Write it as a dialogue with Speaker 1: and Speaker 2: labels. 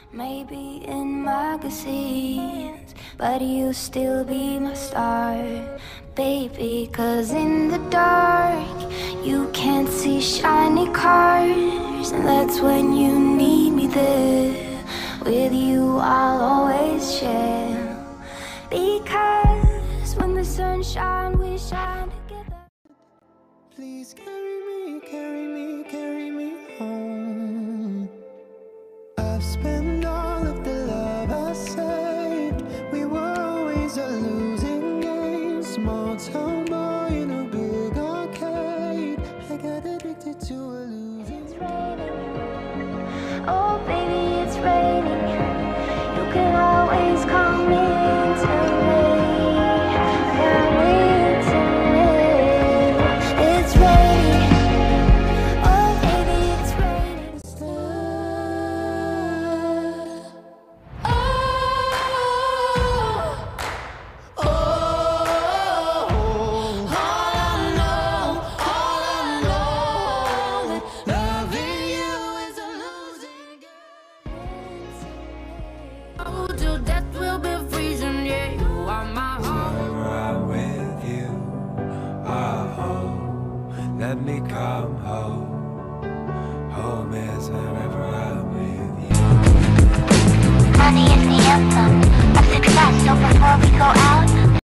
Speaker 1: Maybe in magazines, but you'll still be my star, baby. 'Cause in the dark, you can't see shiny cars, and that's when you need me there. With you I'll always share, because when the sun shines, we shine together.
Speaker 2: Please carry me, carry me, carry me home. I've spent all of the love I saved. We were always a losing game. Small town boy in a big arcade. I got addicted to a losing.
Speaker 1: It's raining. Oh baby, it's raining. You can always come into me. Come into me. It's raining. Oh baby, it's raining.
Speaker 3: Till death will be freezing, yeah, you are my heart.
Speaker 4: Whenever I'm with you, oh, let me come home. Home is wherever I'm with you.
Speaker 5: Money is the anthem of success, so before we go